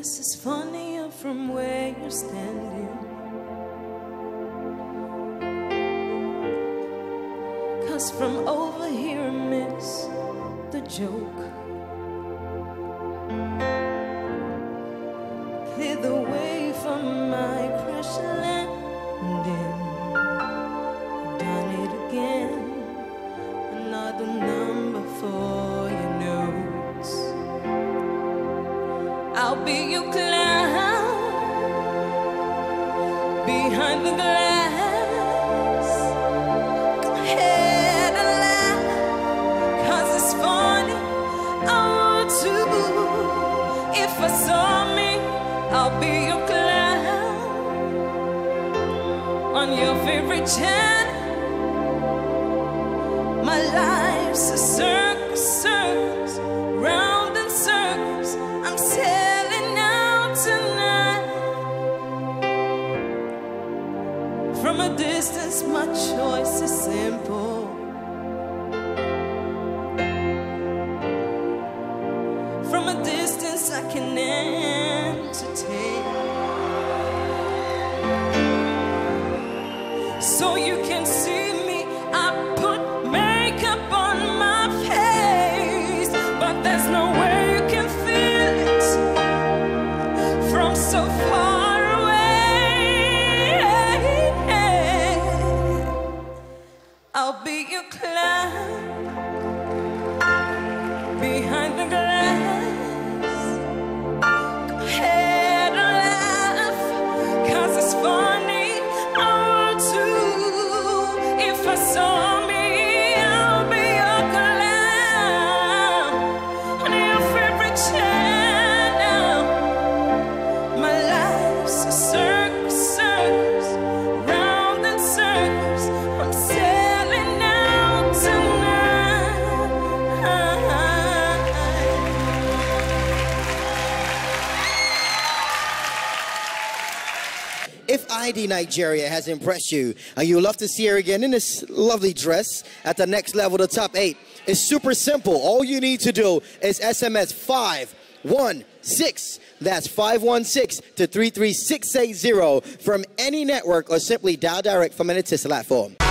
This is funnier from where you're standing. 'Cause from over here I miss the joke. Clear the way for my crash landing. Done it again. Another number for your notes. I'll be your clown behind the glass. Go ahead and laugh, 'cause it's funny. I want to. If I saw me, I'll be your clown on your favorite channel. My life's a circus, circus, round in circles. I'm sailing out tonight. From a distance, my choice is simple. From a distance, I can entertain. So you can see me, I put makeup on my face, but there's no way you can feel it from so far away. I'll be your clown behind the glass. Go ahead and laugh, 'cause it's funny. I want to. If I saw me, I'll be your clown on your favorite channel. My life's a circus, circus, round in circles. I'm sailing out tonight. If ID Nigeria has impressed you and you'd love to see her again in this lovely dress at the next level, the top 8, it's super simple. All you need to do is SMS 516. That's 516 to 33680 from any network, or simply dial direct from an Etisalat form.